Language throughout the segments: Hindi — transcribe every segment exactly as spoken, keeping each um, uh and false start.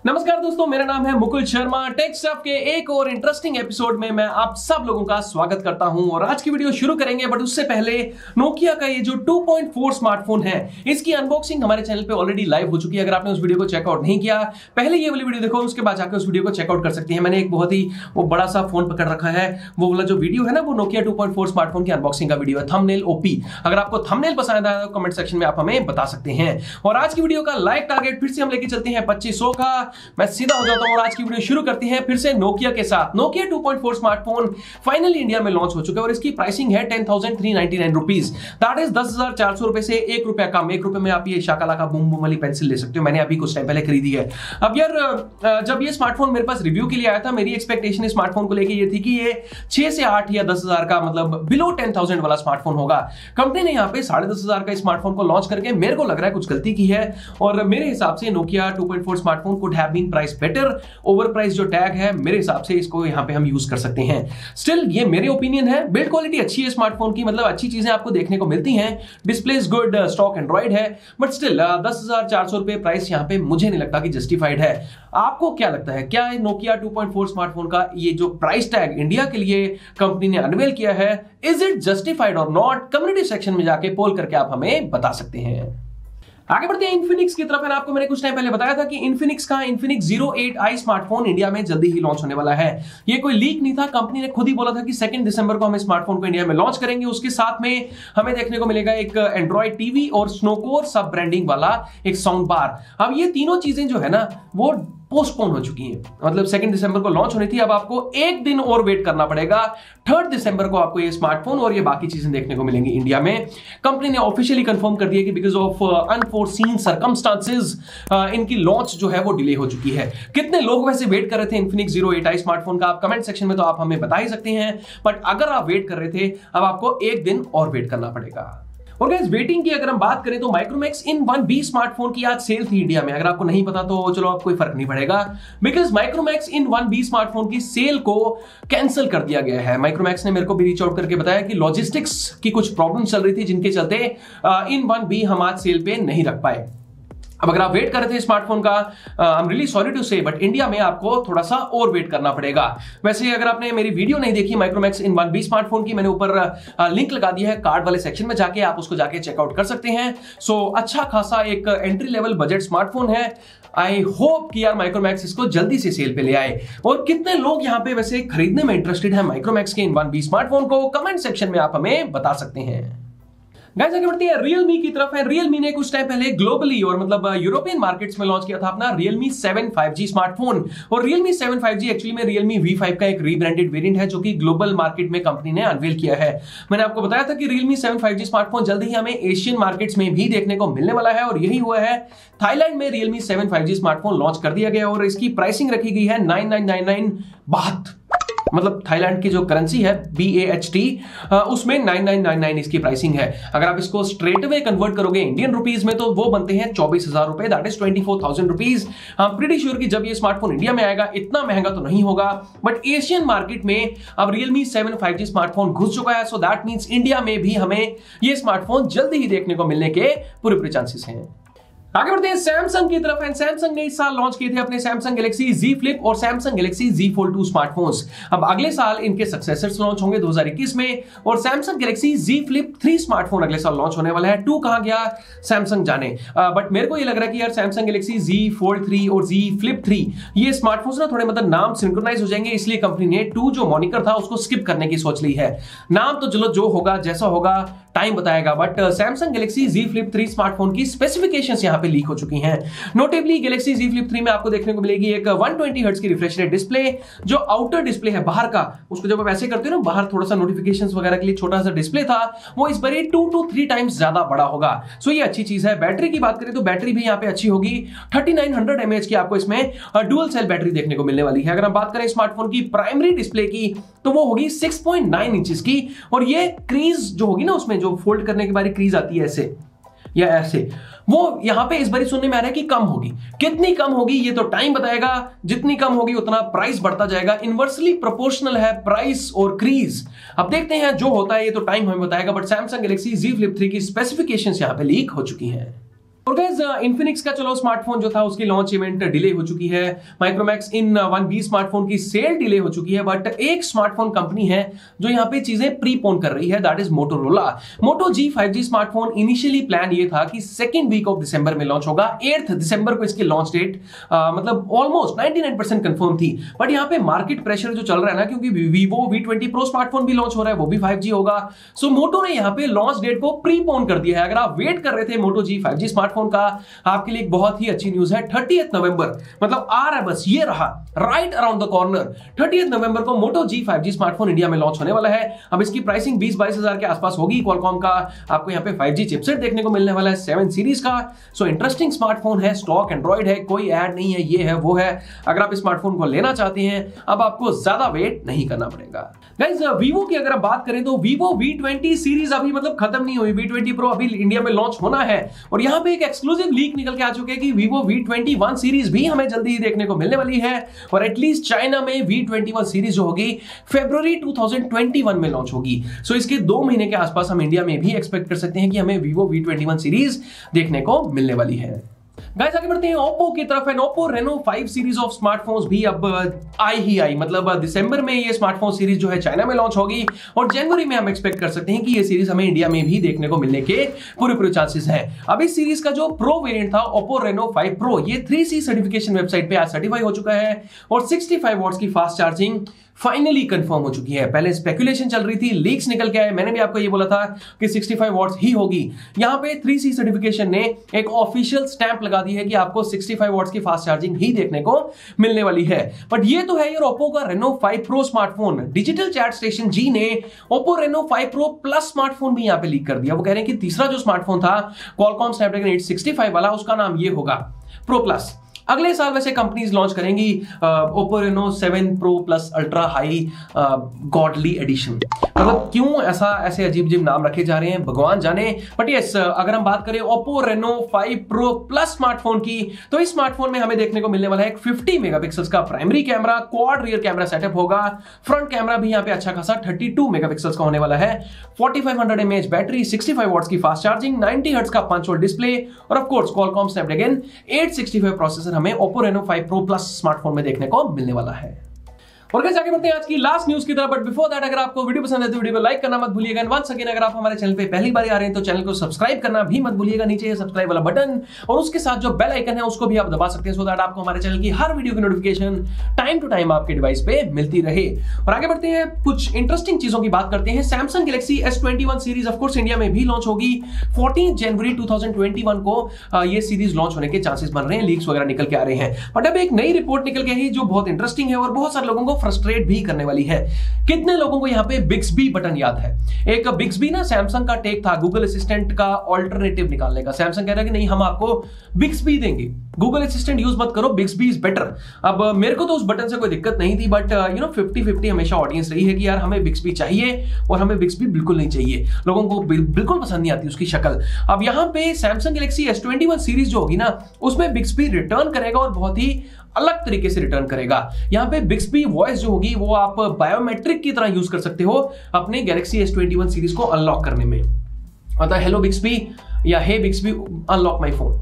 नमस्कार दोस्तों, मेरा नाम है मुकुल शर्मा। टेक स्टफ के एक और इंटरेस्टिंग एपिसोड में मैं आप सब लोगों का स्वागत करता हूं और आज की वीडियो शुरू करेंगे। बट उससे पहले नोकिया का ये जो टू पॉइंट फोर स्मार्टफोन है, इसकी अनबॉक्सिंग हमारे चैनल पे ऑलरेडी लाइव हो चुकी है। अगर आपने उस वीडियो को चेकआउट नहीं किया, पहले ये वाली वीडियो देखो, उसके बाद जाकर उस वीडियो को चेकआउट कर सकते हैं। मैंने एक बहुत ही वो बड़ा सा फोन पकड़ रखा है, वो वाला जो वीडियो है ना, वो Nokia two point four smartphone की अनबॉक्सिंग का वीडियो है, थंबनेल ओपी। अगर आपको थंबनेल पसंद आया तो कमेंट सेक्शन में आप हमें बता सकते हैं। और आज की वीडियो का लाइक टारगेट फिर से हम लेके चलते हैं पच्चीस सौ का। मैं सीधा हो और आज की वीडियो शुरू करते हैं फिर से नोकिया के साथ। Nokia two point four smartphone finally India में लॉन्च हो चुका है और इसकी प्राइसिंग है ten thousand three ninety nine rupees, that is दस हजार चार सौ रुपए से एक रुपया कम। एक रुपए में आप ये शाकाला का बूम बूम वाली पेंसिल ले सकते हो। मैंने अभी कुछ टाइम पहले खरीदी है। अब यार, जब ये स्मार्टफोन मेरे पास रिव्यू के लिए आया था, मेरी एक्सपेक्टेशन स्मार्टफोन को लेकर ये थी कि ये छह से आठ या दस हजार का, मतलब बिलो टेन थाउजेंड वाला स्मार्टफोन होगा। कंपनी ने यहाँ पे साढ़े दस हजार का स्मार्टफोन को लॉन्च करके मेरे को लग रहा है कुछ गलती की है और मेरे हिसाब से Nokia two point four smartphone could have been price better. Over price जो टैग है, मेरे हिसाब से इसको यहां पे हम यूज कर सकते हैं। स्टिल ये मेरे ओपिनियन है। बिल्ड क्वालिटी अच्छी है स्मार्टफोन की, मतलब अच्छी चीजें आपको देखने को मिलती हैं। Display is good, stock android है, बट स्टिल दस हजार चार सौ रुपए प्राइस यहां पे मुझे नहीं लगता कि जस्टिफाइड है। आपको क्या लगता है, क्या Nokia two point four smartphone का ये जो प्राइस टैग इंडिया के लिए कंपनी ने अनवेल किया है, इज इट जस्टिफाइड और नॉट? कम्युनिटी सेक्शन में जाके पोल करके आप हमें बता सकते हैं। आगे बढ़ते हैं इन्फिनिक्स की तरफ। है आपको मैंने कुछ टाइम पहले बताया था कि इन्फिनिक्स का Infinix zero eight i smartphone India में जल्दी ही लॉन्च होने वाला है। ये कोई लीक नहीं था, कंपनी ने खुद ही बोला था कि सेकंड दिसंबर को हम स्मार्टफोन को इंडिया में लॉन्च करेंगे। उसके साथ में हमें देखने को मिलेगा एक एंड्रॉइड टीवी और स्नोकोर सब ब्रांडिंग वाला एक साउंड बार। अब ये तीनों चीजें जो है ना, वो पोस्टपोन हो चुकी हैं। मतलब सेकंड दिसंबर को लॉन्च होनी थी, अब आपको एक दिन और वेट करना पड़ेगा। थर्ड दिसंबर को आपको ये स्मार्टफोन और ये बाकी चीजें देखने को मिलेंगी इंडिया में। कंपनी ने ऑफिशियली कंफर्म कर दिया कि बिकॉज ऑफ अनफोर्सीन सर्कमस्टांसेस इनकी लॉन्च जो है वो डिले हो चुकी है। कितने लोग वैसे वेट कर रहे थे Infinix zero eight i smartphone का, आप कमेंट सेक्शन में तो आप हमें बता ही सकते हैं। बट अगर आप वेट कर रहे थे, अब आपको एक दिन और वेट करना पड़ेगा। और गाइस, वेटिंग की अगर हम बात करें तो Micromax in one B smartphone की आज सेल थी इंडिया में। अगर आपको नहीं पता तो चलो, आप कोई फर्क नहीं पड़ेगा, because Micromax in one B smartphone की सेल को कैंसिल कर दिया गया है। माइक्रोमैक्स ने मेरे को भी रीच आउट करके बताया कि लॉजिस्टिक्स की कुछ प्रॉब्लम चल रही थी, जिनके चलते इन वन बी हम आज सेल पे नहीं रख पाए। अब अगर आप वेट कर रहे थे स्मार्टफोन का, I am really sorry to say, but India में आपको थोड़ा सा और वेट करना पड़ेगा। वैसे अगर आपने मेरी वीडियो नहीं देखी Micromax in one B smartphone की, मैंने ऊपर लिंक लगा दिया है कार्ड वाले सेक्शन में, जाके आप उसको जाके चेकआउट कर सकते हैं। सो so, अच्छा खासा एक एंट्री लेवल बजट स्मार्टफोन है। आई होप कि यार माइक्रोमैक्स इसको जल्दी से सेल पे ले आए। और कितने लोग यहाँ पे वैसे खरीदने में इंटरेस्टेड है माइक्रोमैक्स के इन वन बी स्मार्टफोन को, कमेंट सेक्शन में आप हमें बता सकते हैं। गाइस, आगे बढ़ते हैं Realme की तरफ। है Realme ने कुछ टाइम पहले ग्लोबली और मतलब यूरोपियन मार्केट्स में लॉन्च किया था अपना Realme seven five G smartphone. और Realme seven five G actually में Realme वी फाइव का एक रीब्रांडेड वेरिएंट है, जो कि ग्लोबल मार्केट में कंपनी ने अनवेल किया है। मैंने आपको बताया था कि Realme seven five G smartphone जल्द ही हमें एशियन मार्केट्स में भी देखने को मिलने वाला है और यही हुआ है। थाईलैंड में Realme seven five G smartphone launch कर दिया गया और इसकी प्राइसिंग रखी गई है नाइन नाइन नाइन नाइन बात, मतलब थाईलैंड की जो करेंसी है बी ए एच टी, उसमें नाइन नाइन नाइन नाइन इसकी प्राइसिंग है। अगर आप इसको स्ट्रेट अवे कन्वर्ट करोगे इंडियन रुपीस में तो वो बनते हैं चौबीस हजार रुपए, that is twenty four thousand rupees. हम प्रीटी श्योर कि जब ये स्मार्टफोन इंडिया में आएगा इतना महंगा तो नहीं होगा, बट एशियन मार्केट में अब Realme seven five G smartphone घुस चुका है। सो दैट मींस इंडिया में भी हमें ये स्मार्टफोन जल्दी ही देखने को मिलने के पूरे पूरे चांसेस हैं। आगे बढ़ते हैं सैमसंग की तरफ। एंड सैमसंग ने इस साल लॉन्च किए थे अपने सैमसंग गैलेक्सी Z Flip और Samsung Galaxy Z Fold two smartphones. अब अगले साल इनके सक्सेसर्स लॉन्च होंगे दो हज़ार इक्कीस में और Samsung Galaxy Z Flip three smartphone अगले साल लॉन्च होने वाला है। टू कहां गया सैमसंग जाने, बट मेरे को ये लग रहा है कि यार Samsung Galaxy Z Fold three और Z Flip थ्री ये स्मार्टफोन्स ना थोड़े मतलब नाम सिंक्रोनाइज हो जाएंगे, इसलिए कंपनी ने टू जो मॉनिकर था उसको स्किप करने की सोच ली है। नाम तो चलो जो होगा जैसा होगा टाइम बताएगा, but Samsung Galaxy Z Flip three smartphone की स्पेसिफिकेशंस यहां पे लीक हो चुकी हैं। Notably Galaxy Z Flip three में आपको देखने को मिलेगी एक वन ट्वेंटी हर्ट्ज की रिफ्रेश रेट डिस्प्ले। जो आउटर डिस्प्ले है बाहर का, उसको जब आप ऐसे करते हो ना, बाहर थोड़ा सा नोटिफिकेशंस वगैरह के लिए छोटा सा डिस्प्ले था, वो इस बार टू टू थ्री टाइम्स ज्यादा बड़ा होगा। सो ये अच्छी चीज है। बैटरी की बात करें तो बैटरी भी यहाँ पे अच्छी होगी, थर्टी नाइन हंड्रेड एमएएच की आपको इसमें डुअल सेल बैटरी देखने को मिलने वाली है। अगर हम बात करें स्मार्टफोन की प्राइमरी डिस्प्ले की तो वो होगी सिक्स पॉइंट नाइन इंचेस की, और ये क्रीज जो होगी ना, उसमें जो फोल्ड करने के बाद क्रीज आती है ऐसे या ऐसे, वो यहां पे इस बार सुनने में आ रहा है कि कम होगी। कितनी कम होगी ये तो टाइम बताएगा, जितनी कम होगी उतना प्राइस बढ़ता जाएगा। इनवर्सली प्रोपोर्शनल है प्राइस और क्रीज। अब देखते हैं जो होता है, ये तो टाइम हमें बताएगा। But Samsung Galaxy Z Flip three की स्पेसिफिकेशंस यहां पे लीक हो चुकी हैं। और गाइस इन्फिनिक्स का चलो स्मार्टफोन जो था उसकी लॉन्च इवेंट डिले हो चुकी है, Micromax in one B smartphone की सेल डिले हो चुकी है, बट एक स्मार्टफोन कंपनी है जो यहां पे चीजें प्रीपोन कर रही है, that is Motorola. Moto G five G smartphone initially plan ये था कि सेकंड वीक ऑफ दिसंबर में लॉन्च होगा, एट दिसंबर को इसकी लॉन्च डेट मतलब almost ninety nine percent confirm थी। बट यहां पे मार्केट प्रेशर जो चल रहा है ना, क्योंकि Vivo V twenty pro smartphone भी लॉन्च हो रहा है, वो भी फाइव जी होगा, सो मोटो ने यहां पे लॉन्च डेट को प्रीपोन कर दिया है। अगर आप वेट कर रहे थे मोटो जी फाइव जी स्मार्टफोन का, आपके लिए एक बहुत ही अच्छी न्यूज है, थर्टियथ नवंबर मतलब आ रहा है, बस ये रहा right around the corner, thirtieth November को Moto G five G smartphone India में लॉन्च होने वाला है। अब इसकी प्राइसिंग बीस बाईस हजार के आसपास होगी। क्वालकॉम का आपको यहां पे फाइव जी चिपसेट देखने को मिलने वाला है, सेवन सीरीज का। सो इंटरेस्टिंग स्मार्टफोन है, स्टॉक एंड्रॉइड है, कोई ऐड नहीं है, ये है वो है। अगर आप इस स्मार्टफोन को लेना चाहते हैं अब आपको ज्यादा वेट नहीं करना पड़ेगा। गाइस वीवो की अगर आप बात करें तो वीवो वी ट्वेंटी सीरीज अभी मतलब खत्म नहीं हुई, वी ट्वेंटी प्रो अभी इंडिया में लॉन्च होना है। और यहां पे एक एक्सक्लूसिव लीक निकल के आ चुके हैं कि Vivo V twenty one series भी हमें जल्दी ही देखने को मिलने वाली है। और एटलीस्ट चाइना में वी ट्वेंटी वन सीरीज जो होगी फरवरी टू थाउजेंड ट्वेंटी वन में लॉन्च होगी। सो इसके दो महीने के आसपास हम इंडिया में भी एक्सपेक्ट कर सकते हैं कि हमें Vivo V twenty one series देखने को मिलने वाली है। गाइस आगे बढ़ते हैं ओप्पो की तरफ है। Oppo Reno five series of smartphones भी अब आई ही आई, मतलब दिसंबर में ये स्मार्टफोन सीरीज जो है चाइना में लॉन्च होगी और जनवरी में हम एक्सपेक्ट कर सकते हैं कि ये सीरीज हमें इंडिया में भी देखने को मिलने के पूरे पूरे चांसेस हैं। अब इस सीरीज का जो प्रो वेरिएंट था ओप्पो रेनो फाइव प्रो, ये थ्री सी सर्टिफिकेशन वेबसाइट पे आज सर्टिफाई हो चुका है और सिक्सटी फाइव वॉट्स की फास्ट चार्जिंग फाइनली कंफर्म हो चुकी है। पहले स्पेकुलेशन चल रही थी, लीक्स निकल के आए, मैंने भी आपको ये बोला था कि सिक्सटी फाइव वॉट्स ही होगी। यहां पे थ्री सी सर्टिफिकेशन ने एक ऑफिशियल स्टैंप लगा दी है कि आपको सिक्सटी फाइव वॉट्स की फास्ट चार्जिंग ही देखने को मिलने वाली है। बट ये तो है यार ओप्पो का Reno five pro smartphone. Digital chat station ji ने Oppo Reno five pro plus smartphone भी यहां पे लीक कर दिया। वो कह रहे हैं कि तीसरा जो स्मार्टफोन था Qualcomm Snapdragon eight sixty five वाला, उसका नाम ये होगा प्रो प्लस। अगले साल वैसे कंपनीज लॉन्च करेंगी Oppo Reno seven pro plus ultra high godly edition. मतलब क्यों ऐसा ऐसे अजीब अजीब नाम रखे जा रहे हैं भगवान जाने। बट यस, अगर हम बात करें Oppo Reno five pro plus smartphone की, तो इस स्मार्टफोन में हमें देखने को मिलने वाला है एक फिफ्टी मेगापिक्सल्स का primary camera, quad rear camera setup होगा। फ्रंट कैमरा भी यहाँ पे अच्छा खासा थर्टी टू मेगापिक्सल्स का होने वाला है। Forty five hundred mAh battery, sixty five watts की फास्ट चार्जिंग, नाइंटी हर्ट्ज का पंच होल डिस्प्ले और of course Qualcomm Snapdragon eight sixty five processor हमें Oppo Reno five pro plus smartphone में देखने को मिलने वाला है। और गाइस आगे बढ़ते हैं आज की लास्ट न्यूज की तरफ। बट बिफोर दैट, अगर आपको वीडियो पसंद है तो वीडियो को लाइक करना मत भूलिएगा। वंस अगेन, अगर आप हमारे चैनल पे पहली बार आ रहे हैं तो चैनल को सब्सक्राइब करना भी मत भूलिएगा। नीचे है सब्सक्राइब वाला बटन और उसके साथ जो बेल आइकन है उसको भी आप दबा सकते हैं, सो दैट आपको हमारे चैनल की हर वीडियो की नोटिफिकेशन टाइम टू टाइम आपके डिवाइस पे मिलती रहे। और आगे बढ़ते हैं, कुछ इंटरेस्टिंग चीजों की बात करते हैं। Samsung Galaxy S twenty one series of course India में भी लॉन्च होगी। Fourteen January two thousand twenty one को ये सीरीज लॉन्च होने के चांसेस बन रहे हैं, लीक्स वगैरह निकल के आ रहे हैं। बट अब एक नई रिपोर्ट निकल के आई जो बहुत इंटरेस्टिंग है और बहुत सारे लोगों को फ्रस्ट्रेट भी करने वाली है। कितने लोगों को यहां पे बिक्सबी बटन याद है? एक बिक्सबी ना सैमसंग का टेक था गूगल असिस्टेंट का ऑल्टरनेटिव निकालने का। सैमसंग कह रहा है कि नहीं, हम आपको बिक्सबी देंगे, गूगल असिस्टेंट यूज मत करो, बिक्सबी इज बेटर। अब मेरे को तो उस बटन से कोई दिक्कत नहीं थी, but you know fifty fifty हमेशा ऑडियंस रही है कि यार हमें बिक्सबी चाहिए और हमें बिक्सबी बिल्कुल नहीं चाहिए। लोगों को बिल्कुल पसंद नहीं आती उसकी शक्ल। अब यहां पे Samsung Galaxy S twenty one series जो होगी ना, उसमें बिक्सबी रिटर्न करेगा और बहुत ही अलग तरीके से रिटर्न करेगा। यहां पे बिक्सबी वॉइस जो होगी वो आप बायोमेट्रिक की तरह यूज कर सकते हो अपने Galaxy S twenty one series को अनलॉक करने में। मतलब हेलो बिक्सबी या hey Bixby unlock my phone.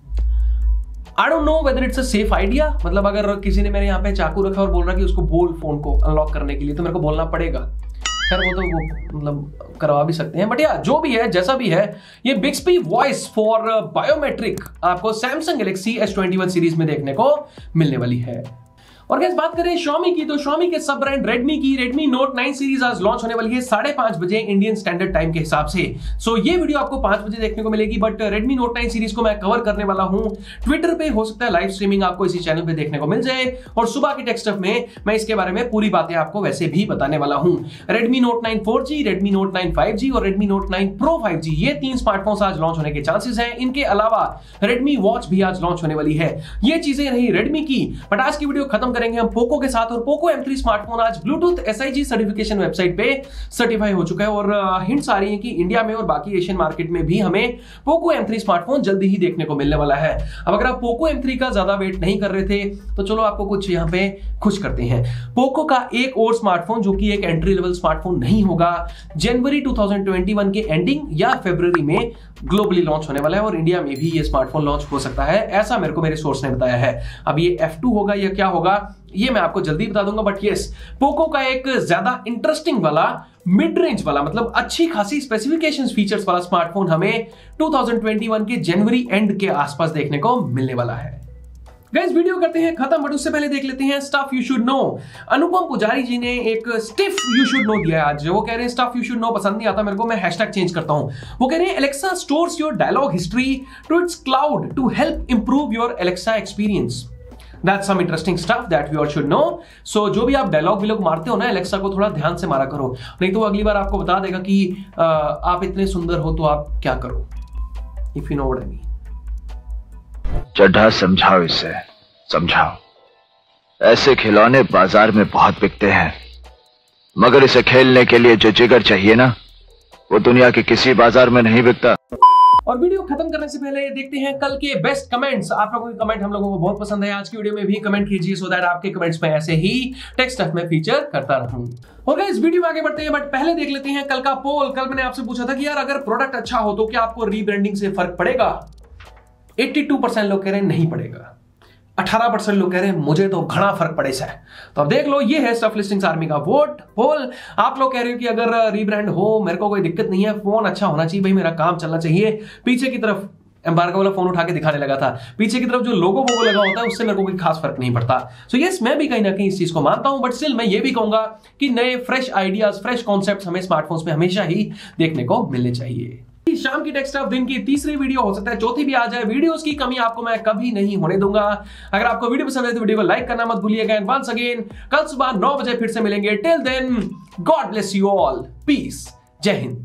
I don't know whether it's a safe idea. मतलब अगर किसी ने मेरे यहाँ पे चाकू रखा और बोल रहा कि उसको बोल फोन को अनलॉक करने के लिए, तो मेरे को बोलना पड़ेगा। खैर वो तो वो मतलब करवा भी सकते हैं, बट या जो भी है जैसा भी है, ये बिक्सबी वॉइस फॉर बायोमेट्रिक आपको Samsung Galaxy S twenty one series में देखने को मिलने वाली है। और गाइस बात करें Xiaomi की, तो Xiaomi के सब ब्रांड Redmi की Redmi Note नाइन सीरीज आज लॉन्च होने वाली है साढ़े पांच बजे इंडियन स्टैंडर्ड टाइम के हिसाब से। सो ये वीडियो आपको पांच बजे देखने को मिलेगी, but Redmi Note nine series को मैं कवर करने वाला हूं ट्विटर पे। हो सकता है लाइव स्ट्रीमिंग आपको इसी चैनल पे देखने को मिल जाए और सुबह के टेक स्टफ में मैं इसके बारे में पूरी बातें आपको वैसे भी बताने वाला हूं। Redmi Note nine four G, Redmi Note nine five G और Redmi Note नाइन Pro फाइव जी, ये तीन स्मार्टफोन्स आज लॉन्च होने के चांसेस हैं। इनके अलावा Redmi Watch भी आज लॉन्च होने वाली है। ये चीजें रही Redmi की। बट आज की वीडियो खत्म करेंगे हम पोको के साथ। और पोको एम थ्री स्मार्टफोन आज Bluetooth S I G certification website पे सर्टिफाई हो चुका है और हिंट्स आ रही है कि इंडिया में और बाकी एशियन मार्केट में भी हमें पोको एम थ्री स्मार्टफोन जल्दी ही देखने को मिलने वाला है। अब अगर आप पोको एम थ्री का ज्यादा वेट नहीं कर रहे थे तो चलो आपको कुछ यहां पे खुश करते हैं। पोको का एक और स्मार्टफोन जो कि एक एंट्री लेवल स्मार्टफोन नहीं होगा, जनवरी दो हज़ार इक्कीस के एंडिंग या फरवरी में ग्लोबली लॉन्च होने वाला है और इंडिया में भी ये स्मार्टफोन लॉन्च हो सकता है, ऐसा मेरे को मेरे सोर्स ने बताया है। अब ये एफ टू होगा या क्या होगा ये मैं आपको जल्दी बता दूंगा, बट यस पोको का एक ज्यादा इंटरेस्टिंग वाला मिड रेंज वाला मतलब अच्छी खासी स्पेसिफिकेशंस फीचर्स वाला स्मार्टफोन हमें दो हज़ार इक्कीस के जनवरी एंड के आसपास देखने को मिलने वाला है। गाइस वीडियो करते हैं खत्म, बट उससे पहले देख लेते हैं stuff you should know. Anupam Pujari ji ने एक स्टिफ यू शुड नो दिया है आज। वो कह रहे हैं स्टफ यू शुड नो पसंद नहीं आता मेरे को, मैं हैशटैग चेंज करता हूं। वो कह रहे हैं Alexa stores your dialogue history to its cloud to help improve your Alexa experience. That's some interesting stuff that we all should know. So जो भी आप डायलॉग विलॉग मारते हो ना एलेक्सा को थोड़ा ध्यान से मारा करो, नहीं तो अगली बार आपको बता देगा कि आ, आप इतने सुंदर हो तो आप क्या करो। If you know what I mean. Chadha समझाओ इसे, समझाओ। ऐसे खिलौने बाजार में बहुत बिकते हैं, मगर इसे खेलने के लिए जो जिगर चाहिए ना वो दुनिया के किसी बाजार में नहीं बिकता। और वीडियो खत्म करने से पहले देखते हैं कल के बेस्ट कमेंट्स। आप लोगों के कमेंट हम लोगों को बहुत पसंद है, आज की वीडियो में भी कमेंट कीजिए सो दैट आपके कमेंट्स में ऐसे ही टेक्स्ट स्टफ में फीचर करता रहूं। और गाइस वीडियो में आगे बढ़ते हैं, बट पहले देख लेते हैं कल का पोल। कल मैंने आपसे पूछा था कि यार अगर प्रोडक्ट अच्छा हो तो क्या आपको रीब्रांडिंग से फर्क पड़ेगा। बयासी परसेंट लोग कह रहे हैं नहीं पड़ेगा, अठारह परसेंट लोग कह रहे हैं मुझे तो घना फर्क पड़े सा है। तो अब देख लो, ये है स्टफ लिस्टिंग्स आर्मी का वोट पोल। आप लोग कह रहे हो कि अगर रीब्रांड हो मेरे को कोई दिक्कत नहीं है, फोन अच्छा होना चाहिए, भाई मेरा काम चलना चाहिए। पीछे की तरफ एम्बार्गो वाला फोन उठा के दिखाने लगा था, पीछे की तरफ जो लोगो वोगो लगा होता है उससे मेरे को कोई खास फर्क नहीं पड़ता। सो यस मैं भी कहीं ना कहीं इस चीज को मानता हूं, बट स्टिल मैं ये भी कहूंगा कि नए फ्रेश आइडियाज फ्रेश कॉन्सेप्ट हमें स्मार्टफोन्स में हमेशा ही देखने को मिलने चाहिए। शाम की टेक स्टफ दिन की तीसरी वीडियो, हो सकता है चौथी भी आ जाए। वीडियोस की कमी आपको मैं कभी नहीं होने दूंगा। अगर आपको वीडियो पसंद है तो वीडियो को लाइक करना मत भूलिएगा। एंड वंस अगेन कल सुबह नौ बजे फिर से मिलेंगे। Till then God bless you all, peace, जय हिंद।